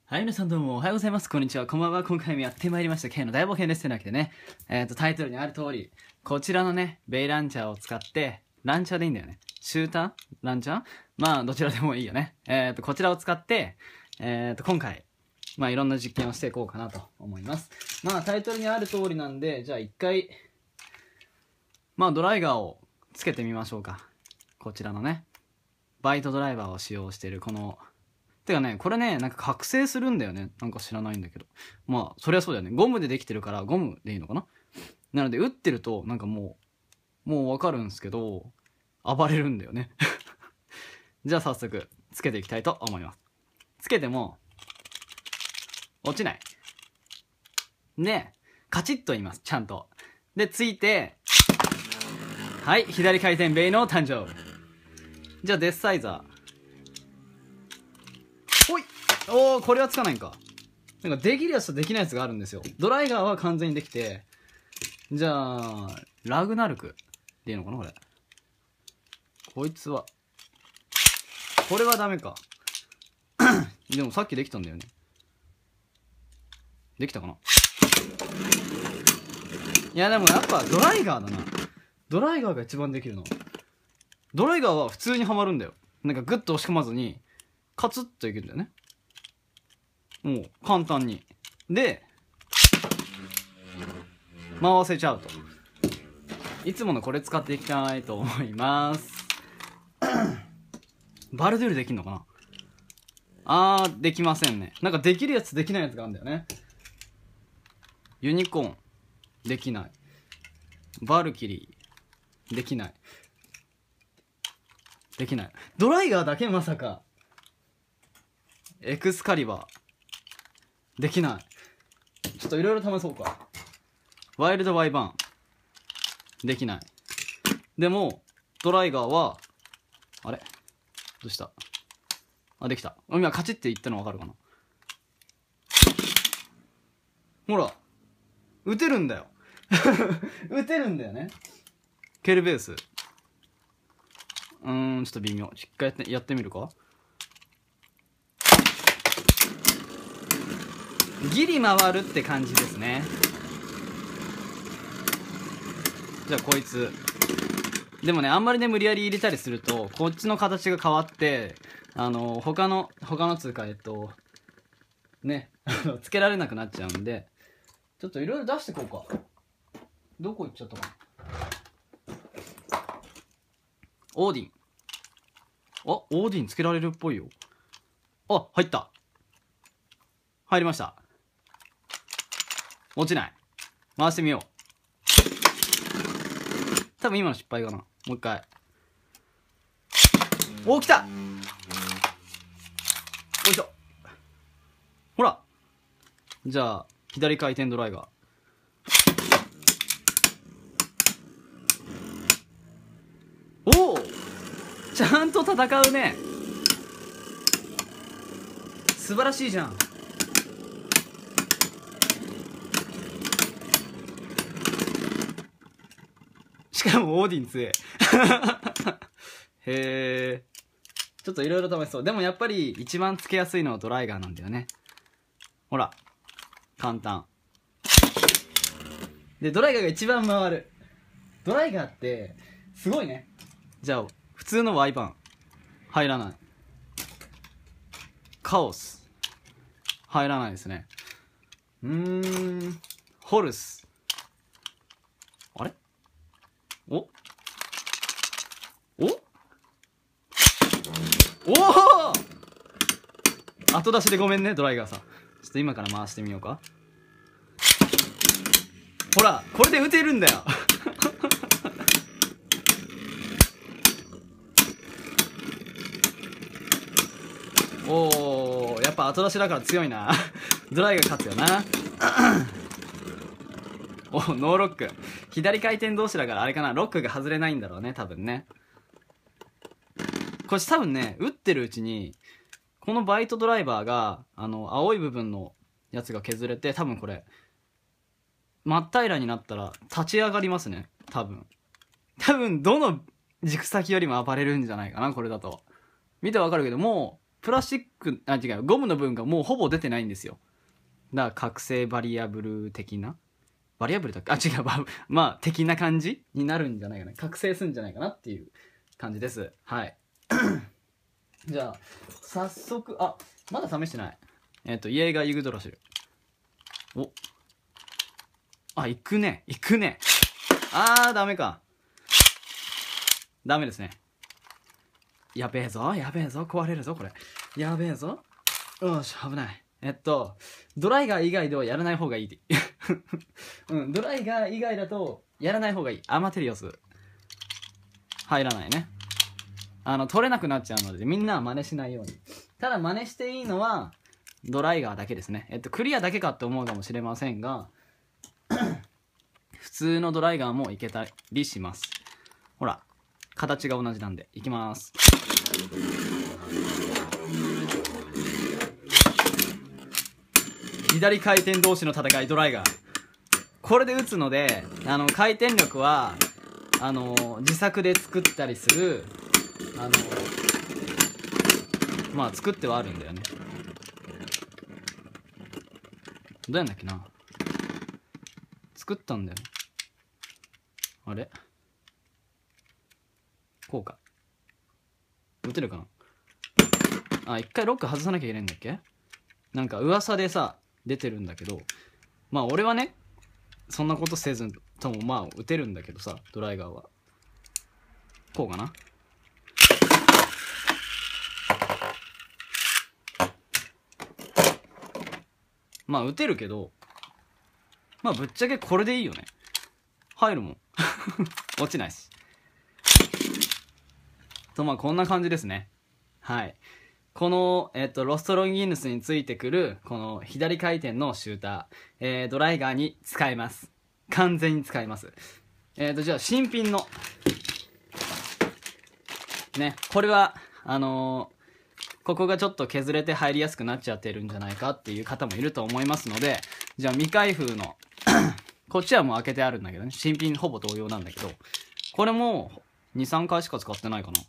はい、皆さんどうもおはようございます。こんにちは。こんばんは。今回もやってまいりました。K の大冒険です。というわけでね、タイトルにある通り、こちらのね、ベイランチャーを使って、ランチャーでいいんだよね。シューターランチャーまあ、どちらでもいいよね。こちらを使って、今回、まあ、いろんな実験をしていこうかなと思います。まあ、タイトルにある通りなんで、じゃあ一回、まあ、ドライガーをつけてみましょうか。こちらのね、バイトドライバーを使用しているこの、てかね、これね、なんか覚醒するんだよね。なんか知らないんだけど。まあ、そりゃそうだよね。ゴムでできてるから、ゴムでいいのかな。なので、打ってると、なんかもうわかるんですけど、暴れるんだよね。じゃあ早速、つけていきたいと思います。つけても、落ちない。で、カチッと言います。ちゃんと。で、ついて、はい、左回転ベイの誕生。じゃあ、デスサイザー。ほい。おー、これはつかないんか。なんかできるやつとできないやつがあるんですよ。ドライガーは完全にできて、じゃあ、ラグナルクでいいのかなこれ。こいつは。これはダメか。でもさっきできたんだよね。できたかな。いやでもやっぱドライガーだな。ドライガーが一番できるの。ドライガーは普通にはまるんだよ。なんかグッと押し込まずに、カツッといけるんだよね。もう簡単に。で、回せちゃうと。いつものこれ使っていきたいと思います。バルデュールできんのかな。できませんね。なんかできるやつできないやつがあるんだよね。ユニコーンできない。バルキリーできない。できない。ドライガーだけまさか。エクスカリバーできない。ちょっといろいろ試そうか。ワイルドワイバーンできない。でもドライガーはあれどうした。できた。今カチッって言ったの分かるかな。ほら打てるんだよ。打てるんだよね。ケルベースちょっと微妙。一回やってみるか。ギリ回るって感じですね。じゃあこいつでもね、あんまりね無理やり入れたりするとこっちの形が変わって他のつうかねつけられなくなっちゃうんで、ちょっといろいろ出してこうか。どこ行っちゃったかな。オーディン。オーディンつけられるっぽいよ。入った。入りました。落ちない。回してみよう。多分今の失敗かな。もう一回。来た。よいしょ。ほら。じゃあ左回転ドライガー。ちゃんと戦うね。素晴らしいじゃん。しかもオーディン強え。へえ。ちょっといろいろ試しそう。でもやっぱり一番つけやすいのはドライガーなんだよね。ほら簡単で、ドライガーが一番回る。ドライガーってすごいね。じゃあ普通のワイパン入らない。カオス入らないですね。ホルスあれお後出しでごめんねドライガーさん。ちょっと今から回してみようか。ほらこれで打てるんだよ。やっぱ後出しだから強いな。ドライガー勝つよな。ノーロック。左回転同士だからあれかな、ロックが外れないんだろうね多分ね。これ多分ね打ってるうちにこのバイトドライバーが青い部分のやつが削れて、多分これ真っ平らになったら立ち上がりますね。多分どの軸先よりも暴れるんじゃないかな。これだと見てわかるけど、もプラスチック、あ、違う、ゴムの部分がもうほぼ出てないんですよ。だから覚醒バリアブル的な、バリアブルだっけ、あ、違う、まあ的な感じになるんじゃないかな、覚醒するんじゃないかなっていう感じです。はい。じゃあ早速、あ、まだ試してない。イエーガーユグドラシル。お、あ、行くね、行くね。ダメか、ダメですね。やべえぞ、やべえぞ、壊れるぞこれ、やべえぞ。よし、危ない。ドライガー以外ではやらない方がいいうん、ドライガー以外だとやらない方がいい。アマテリオス入らないね。取れなくなっちゃうので、みんなは真似しないように。ただ真似していいのはドライガーだけですね。クリアだけかって思うかもしれませんが普通のドライガーもいけたりします。ほら、形が同じなんでいきます。左回転同士の戦い、ドライガー。これで打つので、回転力は自作で作ったりする、まあ作ってはあるんだよね。どうやんだっけな、作ったんだよね。あれ、こうか、打てるかな。あ、一回ロック外さなきゃいけないんだっけ。なんか噂でさ出てるんだけど、まあ俺はねそんなことせずともまあ打てるんだけどさ、ドライガーはこうかな。まあ打てるけど、まあぶっちゃけこれでいいよね。入るもん落ちないし。と、まあこんな感じですね。はい。この、ロストロンギヌスについてくるこの左回転のシューター、ドライガーに使えます。完全に使えます。じゃあ新品のね、これはここがちょっと削れて入りやすくなっちゃってるんじゃないかっていう方もいると思いますので、じゃあ未開封のこっちはもう開けてあるんだけどね、新品ほぼ同様なんだけど、これも 2,3 回しか使ってないかな。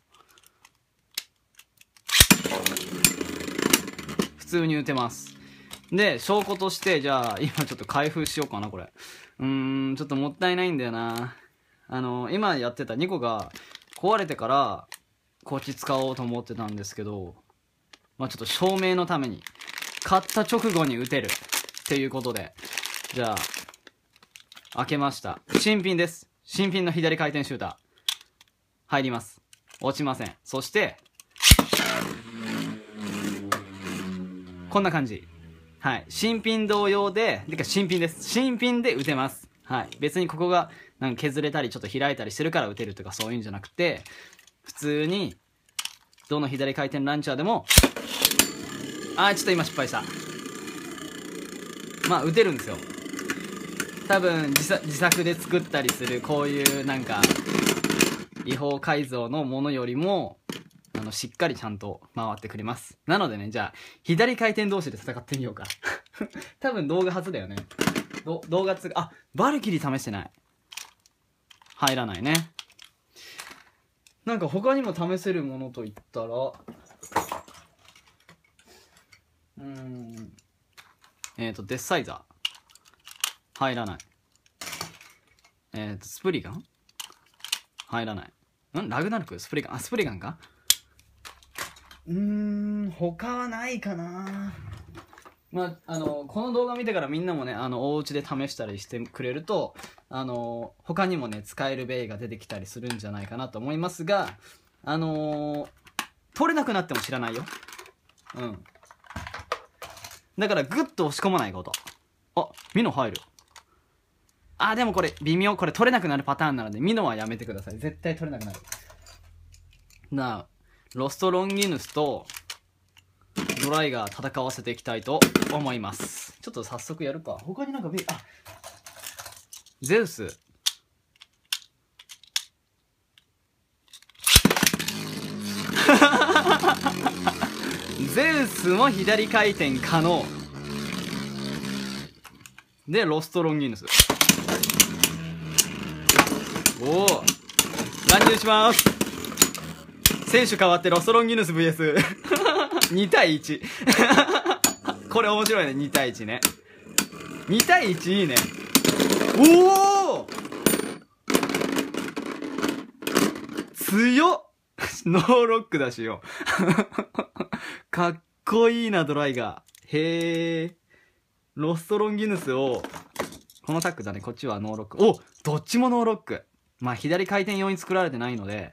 普通に打てます。で、証拠として、じゃあ今ちょっと開封しようかな。これちょっともったいないんだよな。今やってた2個が壊れてからこっち使おうと思ってたんですけど、まあちょっと証明のために買った直後に打てるっていうことで、じゃあ開けました。新品です。新品の左回転シューター入ります。落ちません。そしてこんな感じ。はい。新品同様で、新品です。新品で打てます。はい。別にここがなんか削れたりちょっと開いたりしてるから打てるとかそういうんじゃなくて、普通にどの左回転ランチャーでも、ちょっと今失敗した。まあ打てるんですよ。多分自作で作ったりするこういうなんか違法改造のものよりもしっかりちゃんと回ってくれます。なのでね、じゃあ左回転同士で戦ってみようか多分動画初だよね。動画バルキリー試してない。入らないね。なんか他にも試せるものといったらデッサイザー入らない。スプリガン入らない。ラグナルク、スプリガン、スプリガンか。他はないかな。まあこの動画見てからみんなもねお家で試したりしてくれると他にもね使えるベイが出てきたりするんじゃないかなと思いますが、取れなくなっても知らないよ。だからグッと押し込まないこと。ミノ入る。でもこれ微妙。これ取れなくなるパターンなのでミノはやめてください。絶対取れなくなる。ロストロンギヌスとドライガー戦わせていきたいと思います。ちょっと早速やるか。他になんかゼウスゼウスも左回転可能で、ロストロンギヌス乱入します。選手変わってロストロンギヌス VS 2対1。これ面白いね、2対1ね。2対1いいね。おお強っノーロックだしよ。かっこいいな、ドライガー。へえ。ロストロンギヌスを、このタックだね、こっちはノーロック。おどっちもノーロック。まあ、左回転用に作られてないので、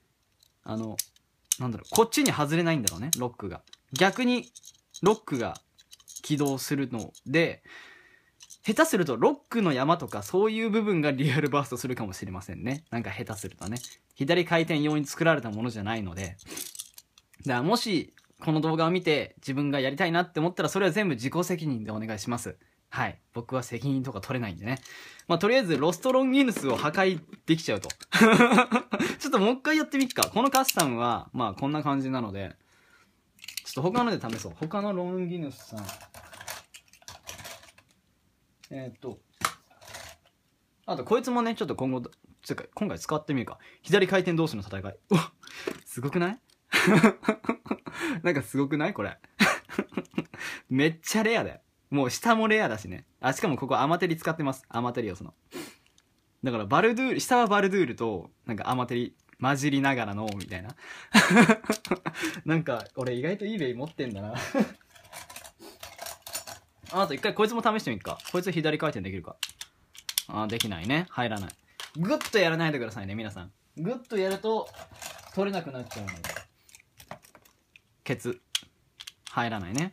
なんだろう、こっちに外れないんだろうね、ロックが。逆に、ロックが起動するので、下手するとロックの山とかそういう部分がリアルバーストするかもしれませんね。なんか下手するとね。左回転用に作られたものじゃないので。だからもし、この動画を見て自分がやりたいなって思ったらそれは全部自己責任でお願いします。はい。僕は責任とか取れないんでね。まあ、とりあえずロストロンギヌスを破壊できちゃうと。ちょっともう一回やってみっか。このカスタムは、まあこんな感じなので、ちょっと他ので試そう。他のロンギヌスさん。あとこいつもね、ちょっと今回使ってみるか。左回転同士の戦い。うわすごくないなんかすごくないこれ。めっちゃレアだよ。もう下もレアだしね。あ、しかもここアマテリ使ってます。アマテリオスの。だからバルドゥール、下はバルドゥールと、なんかアマテリ混じりながらの、みたいな。なんか、俺意外といいベイ持ってんだな。あと一回こいつも試してみるか。こいつ左回転できるか。あ、できないね。入らない。グッとやらないでくださいね、皆さん。グッとやると、取れなくなっちゃうので。ケツ。入らないね。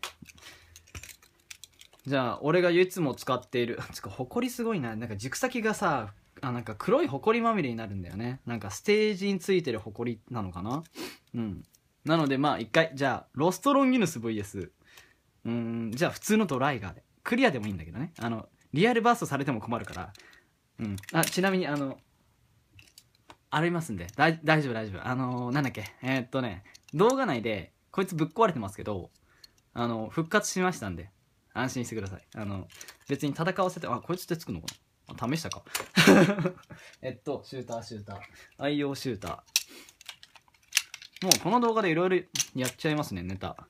じゃあ、俺がいつも使っている。つか、ホコリすごいな。なんか軸先がさ、なんか黒いホコリまみれになるんだよね。なんかステージについてるホコリなのかな。うん。なので、まあ一回、じゃあ、ロストロンギヌス VS。じゃあ普通のドライガーで。クリアでもいいんだけどね。リアルバーストされても困るから。うん。あ、ちなみに、ありますんで。大丈夫、大丈夫。なんだっけ。動画内で、こいつぶっ壊れてますけど、復活しましたんで、安心してください。別に戦わせて、あ、こいつってつくのかな試したか。シューター。愛用シューター。もうこの動画でいろいろやっちゃいますね、ネタ。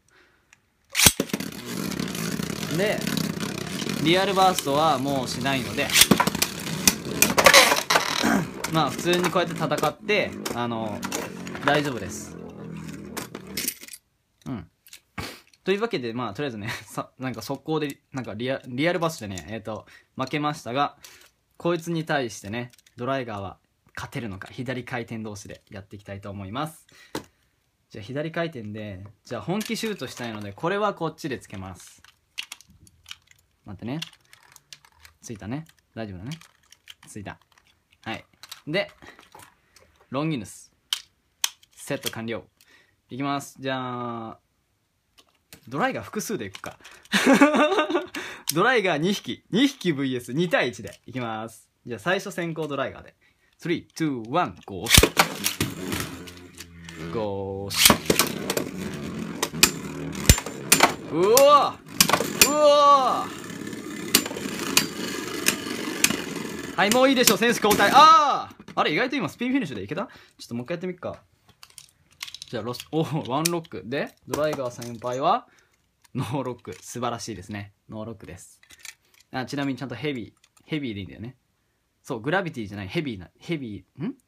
で、リアルバーストはもうしないので、まあ普通にこうやって戦って、大丈夫です。うん。というわけで、まあとりあえずね、なんか速攻で、なんかリアルバーストでね、負けましたが、こいつに対してね、ドライガーは勝てるのか、左回転同士でやっていきたいと思います。じゃあ左回転で、じゃあ本気シュートしたいので、これはこっちでつけます。待ってね。ついたね。大丈夫だね。ついた。はい。で、ロンギヌス。セット完了。いきます。じゃあ、ドライガー複数でいくか。ドライガー2匹。2匹 VS2 対1でいきます。じゃあ最初先行ドライガーで。3、2、1、ゴース。ゴース。うわうわはい、もういいでしょ、選手交代。あれ、意外と今スピンフィニッシュでいけた？ちょっともう一回やってみっか。じゃあ、ワンロック。で、ドライガー先輩は、ノーロック。素晴らしいですね。ノーロックです。ちなみにちゃんとヘビーでいいんだよね。そう、グラビティじゃない、ヘビー、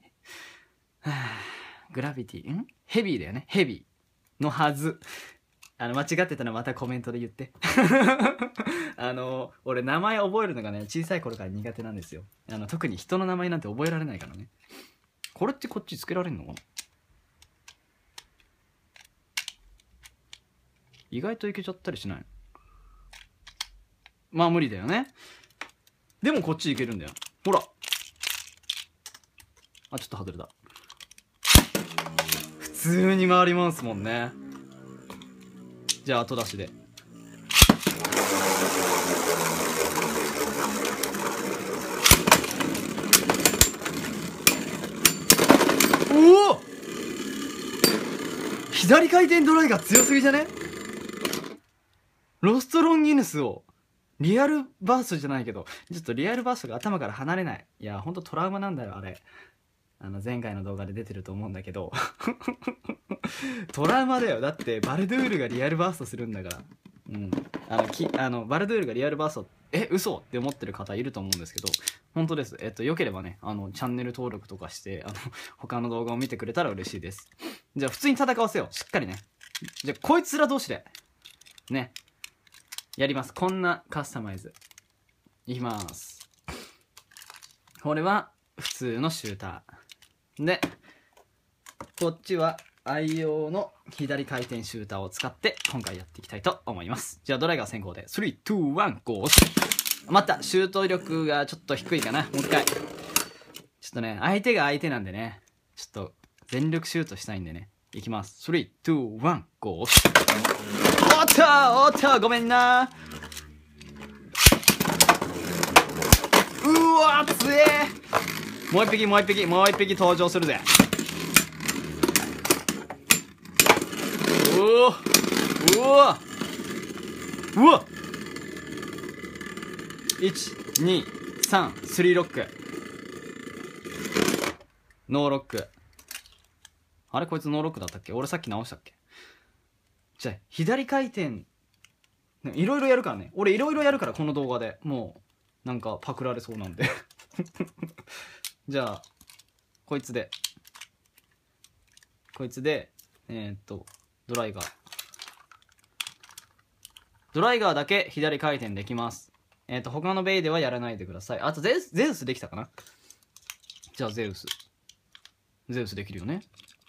グラビティ、ヘビーだよね。ヘビーのはず。間違ってたらまたコメントで言って。俺名前覚えるのがね、小さい頃から苦手なんですよ。特に人の名前なんて覚えられないからね。これってこっちつけられるのかな？意外といけちゃったりしない？まあ無理だよね。でもこっちいけるんだよ。ほら。あ、ちょっと外れた。普通に回りますもんね。じゃあ後出しで。おお！左回転ドライが強すぎじゃね？ロストロンギヌスをリアルバーストじゃないけど、ちょっとリアルバーストが頭から離れない。いや、ほんとトラウマなんだよ、あれ。 前回の動画で出てると思うんだけどトラウマだよ。だってバルドゥールがリアルバーストするんだから。バルドゥールがリアルバースト嘘って思ってる方いると思うんですけど、本当です。よければね、チャンネル登録とかして他の動画を見てくれたら嬉しいです。じゃあ普通に戦わせよう、しっかりね。じゃあこいつら同士でねやります。こんなカスタマイズいきます。これは普通のシューターで、こっちは愛用の左回転シューターを使って今回やっていきたいと思います。じゃあドライガー先行で3、2、1、ゴー。待った、シュート力がちょっと低いかな。もう一回。ちょっとね、相手が相手なんでね、ちょっと全力シュートしたいんでね。いきます。3、2、1、ゴー。おっとごめんな。うわ強え。もう一匹登場するぜ。うわ1、2、3、3ロック。ノーロック。あれこいつノーロックだったっけ？俺さっき直したっけ？じゃあ左回転いろいろやるからね。俺いろいろやるから、この動画でもうなんかパクられそうなんでじゃあこいつでドライガーだけ左回転できます。他のベイではやらないでください。あとゼウスできたかな。じゃあゼウスできるよね。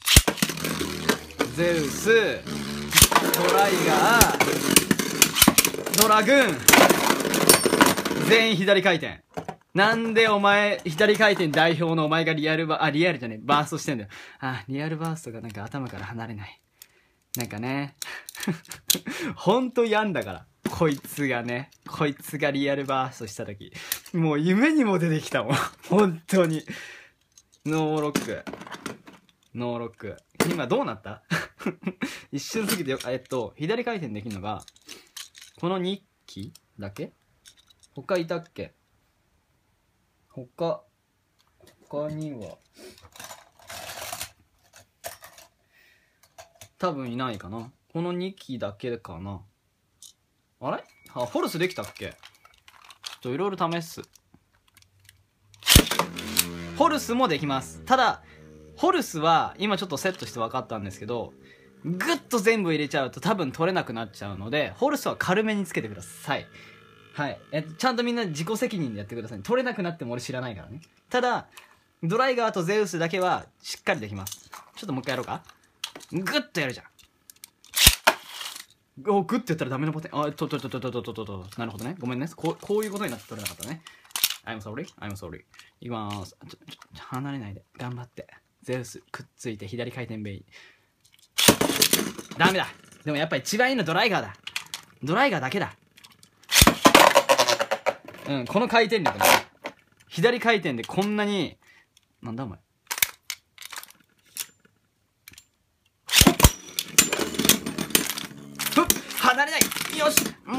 ゼウス、ドライガー、ドラグーン、全員左回転。なんでお前左回転代表のお前がリアルじゃねえ、バーストしてんだよ。リアルバーストがなんか頭から離れない。なんかねほんと病んだから、こいつがリアルバーストした時、もう夢にも出てきたもん本当に。ノーロック今どうなった一瞬過ぎてよ。左回転できるのがこの2機だけ？他いたっけ？他には多分いないかな。この2機だけかな。あれ？フォルスできたっけ？ちょっといろいろ試す。フォルスもできます。ただフォルスは今ちょっとセットして分かったんですけど、グッと全部入れちゃうと多分取れなくなっちゃうので、フォルスは軽めにつけてください。はい。ちゃんとみんな自己責任でやってください。取れなくなっても俺知らないからね。ただドライガーとゼウスだけはしっかりできます。ちょっともう一回やろうか。グッとやるじゃん。グッてやったらダメなボタン。なるほどね。ごめんね。こういうことになって取れなかったね。I'm sorry. いきまーす。離れないで。頑張って。ゼウスくっついて左回転ベイ。ダメだ。でもやっぱ一番いいのドライガーだ。ドライガーだけだ。この回転力ね。左回転でこんなに、なんだお前。離れない。よし、もう。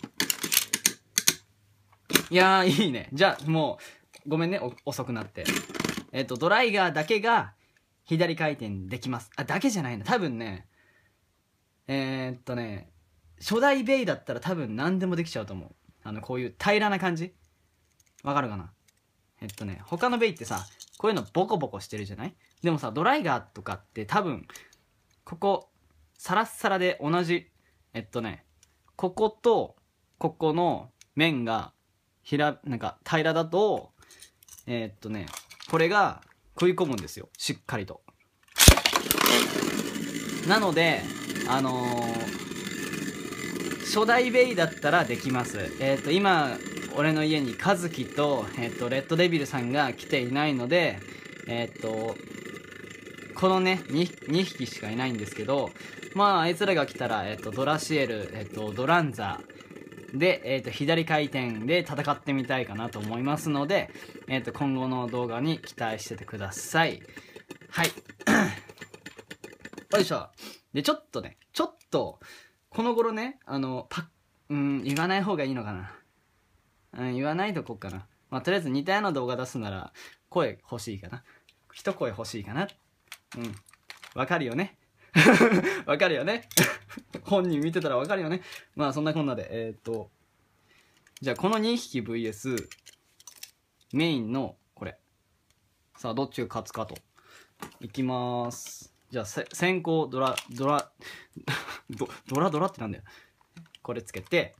いやーいいね。じゃあもうごめんね、遅くなって。ドライガーだけが左回転できます。だけじゃないな。多分ね、初代ベイだったら多分何でもできちゃうと思う。こういう平らな感じわかるかな。他のベイってさ、こういうのボコボコしてるじゃない？でもさ、ドライガーとかって多分ここサラッサラで同じ、こことここの面がなんか平らだと、これが食い込むんですよ、しっかりと。なので初代ベイだったらできます。今俺の家にカズキと、レッドデビルさんが来ていないので、このね 2匹しかいないんですけど、まああいつらが来たら、ドラシエル、ドランザで、左回転で戦ってみたいかなと思いますので、今後の動画に期待しててください。はいよいしょ。でちょっとこの頃ね、言わない方がいいのかな。言わないとこっかな。まあとりあえず似たような動画出すなら声欲しいかな。 一声欲しいかな。わかるよね。わかるよね。本人見てたらわかるよね。まあそんなこんなでじゃあこの2匹 VS メインのこれ、さあどっちが勝つかといきまーす。じゃあ先行ドラってなんだよ。これつけて、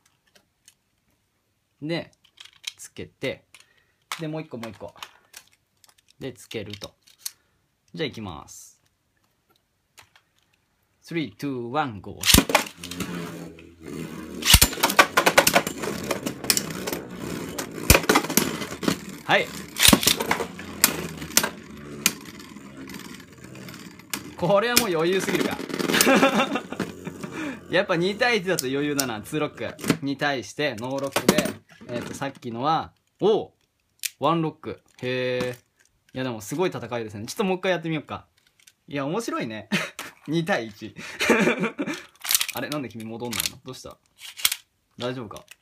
でつけて、でもう一個でつけると。じゃあいきます。3、2、1、GO。はい。これはもう余裕すぎるか。やっぱ2対1だと余裕だな。2ロックに対してノーロックで、さっきのは、1ロック。へえ。いやでもすごい戦いですね。ちょっともう一回やってみようか。いや面白いね。2対1。あれなんで君戻んないの？どうした？大丈夫か？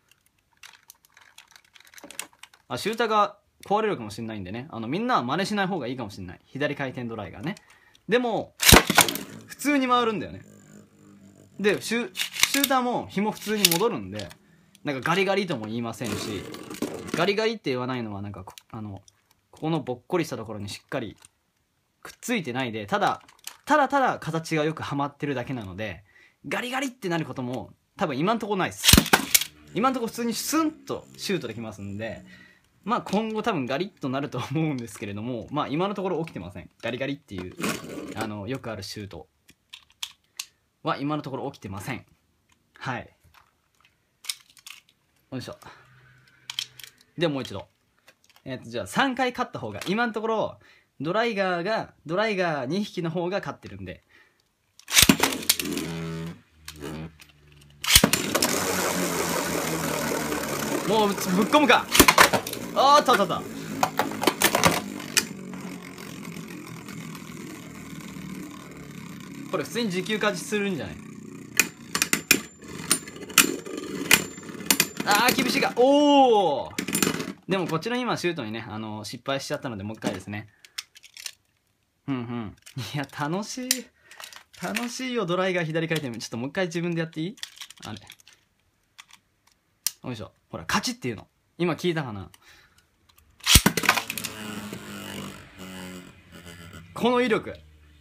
あ、シューターが壊れるかもしれないんでね。みんなは真似しない方がいいかもしれない。左回転ドライがね。でも、普通に回るんだよね。で、シューターも紐普通に戻るんで、なんかガリガリとも言いませんし、ガリガリって言わないのはなんかここのぼっこりしたところにしっかりくっついてないで、ただ形がよくはまってるだけなので、ガリガリってなることも多分今んとこないっす。今んとこ普通にスンとシュートできますんで、まあ今後多分ガリッとなると思うんですけれども、まあ今のところ起きてません。ガリガリっていうよくあるシュートは今のところ起きてません。はい。よいしょ。でもう一度。じゃあ3回勝った方が、今のところドライガー2匹の方が勝ってるんで。もうぶっ込むか。あー、たこれ普通に時給勝ちするんじゃない？あー厳しいか。おお。でもこっちの今シュートにね失敗しちゃったのでもう一回ですね。いや楽しいよ。ドライガー左回転。ちょっともう一回自分でやっていい？あれよいしょ。ほら勝ちっていうの今聞いたかな。この威力。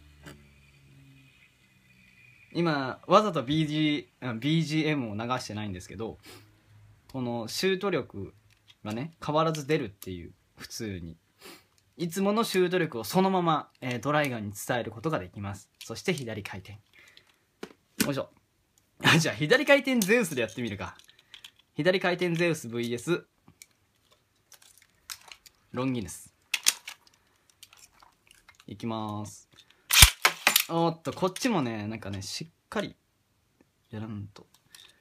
今わざと BGM を流してないんですけど、このシュート力がね変わらず出るっていう、普通にいつものシュート力をそのまま、ドライガーに伝えることができます。そして左回転。よいしょ。じゃあ左回転ゼウスでやってみるか。左回転ゼウス VS ロンギヌスいきまーす。おっとこっちもねなんかねしっかりやらんと。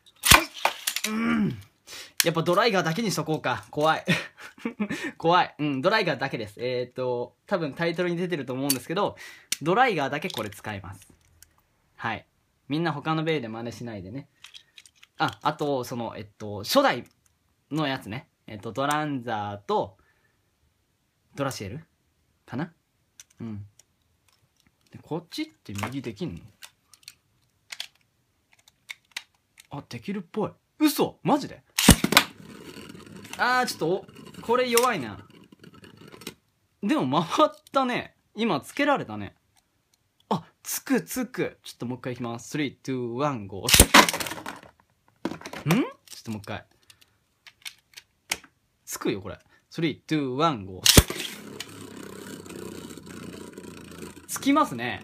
やっぱドライガーだけにしとこうか。怖い。怖い。ドライガーだけです。多分タイトルに出てると思うんですけど、ドライガーだけこれ使います。はい。みんな他のベイで真似しないでね。あと、初代のやつね。ドランザーと、ドラシエルかな？でこっちって右できんの？あ、できるっぽい。嘘？マジで？ちょっとこれ弱いな。でも回ったね。今つけられたね。あ、つく。ちょっともう一回いきます。3、2、1、GO。ちょっともう一回。つくよこれ。3、2、1、GO。つきますね。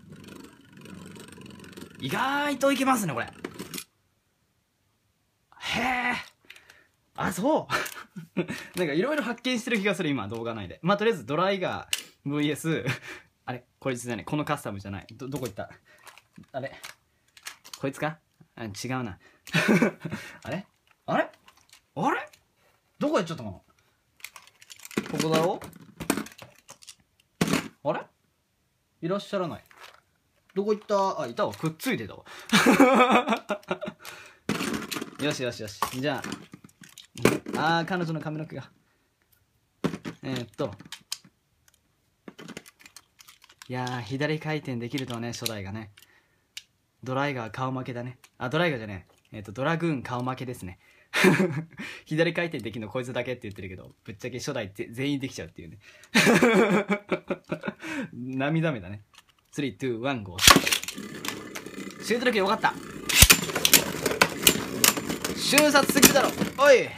意外といけますねこれ。へえ。あ、そうなんかいろいろ発見してる気がする今動画内で。まあとりあえずドライガー VS あれこいつじゃない、このカスタムじゃない。どこ行った？あれこいつか？違うな。あれどこ行っちゃったかな。ここだろ？あれいらっしゃらない。どこ行った？あ、いたわ。くっついてたわ。よし。じゃあ、彼女の髪の毛が。 いやー、左回転できるとはね、初代がね。ドライガー顔負けだね。あ、ドライガーじゃねえ。ドラグーン顔負けですね。左回転できるのこいつだけって言ってるけど、ぶっちゃけ初代全員できちゃうっていうね。涙目だね。3、2、1、ゴー。シュート力よかった。瞬殺すぎるだろ。おい。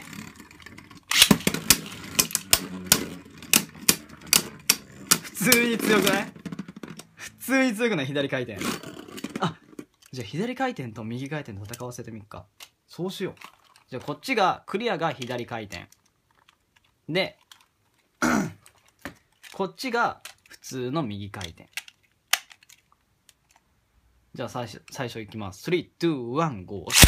普通に強くない？普通に強くない？左回転。あ、じゃあ左回転と右回転で戦わせてみっか。そうしよう。じゃあこっちがクリアが左回転でこっちが普通の右回転。じゃあ最初いきます。3、2、1、ゴー。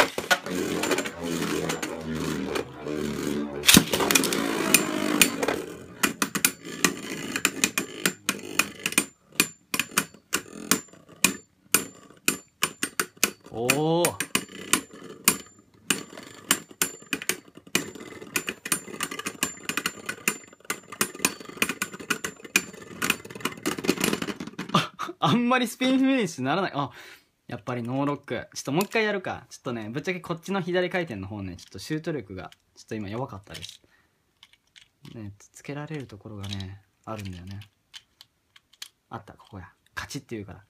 おお。あんまりスピンフィニッシュならない。あ、やっぱりノーロック。ちょっともう一回やるか。ちょっとね、ぶっちゃけこっちの左回転の方ね、ちょっとシュート力が、ちょっと今弱かったです。ね、つけられるところがね、あるんだよね。あった、ここや。カチッって言うから。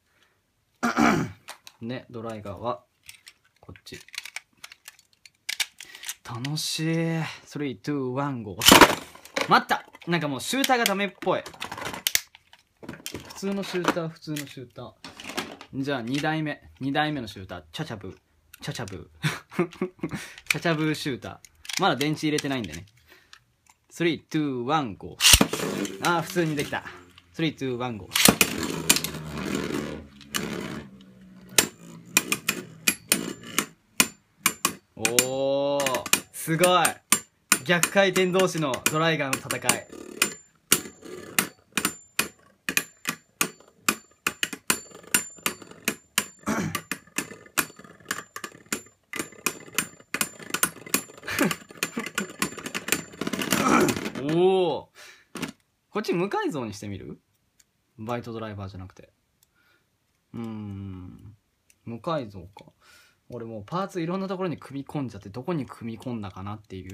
で、ドライガーは、こっち。楽しい。3、2、1、ゴー。待った！なんかもうシューターがダメっぽい。普通のシューター、普通のシューター。じゃあ2代目のシューター。チャチャブー。チャチャブー。チャチャブーシューター。まだ電池入れてないんでね。3、2、1、ゴー。ああ、普通にできた。3、2、1、ゴー。おー、すごい。逆回転同士のドライガーの戦い。おお、こっち無改造にしてみる？バイトドライバーじゃなくて。無改造か。俺もうパーツいろんなところに組み込んじゃって、どこに組み込んだかなっていう。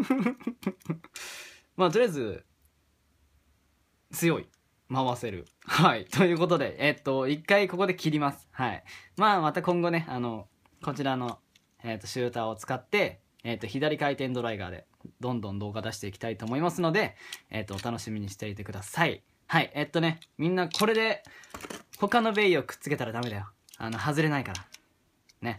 まあとりあえず強い、回せる。はい、ということで一回ここで切ります。はい。まあまた今後ね、こちらのシューターを使って左回転ドライガーでどんどん動画出していきたいと思いますので、お楽しみにしていてください。はい。みんなこれで他のベイをくっつけたらダメだよ。外れないからね。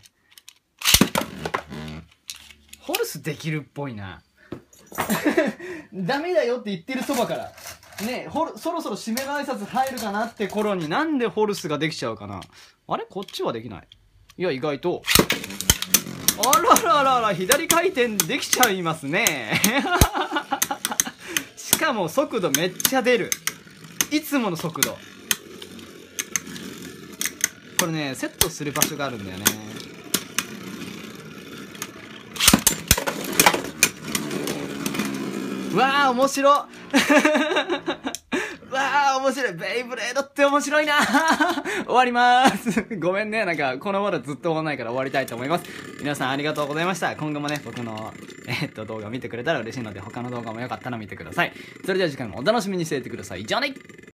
ホルスできるっぽいな。ダメだよって言ってるそばからね、そろそろ締めの挨拶入るかなって頃になんでホルスができちゃうかな。あれこっちはできない。いや意外と、あらららら、左回転できちゃいますね。しかも速度めっちゃ出る。いつもの速度。これね、セットする場所があるんだよね。うわー面白っ。うわー面白い。ベイブレードって面白いな。終わりまーす。ごめんね、なんかこのままずっと終わらないから終わりたいと思います。皆さんありがとうございました。今後もね、僕の動画見てくれたら嬉しいので、他の動画もよかったら見てください。それでは次回もお楽しみにしていてください。じゃあね。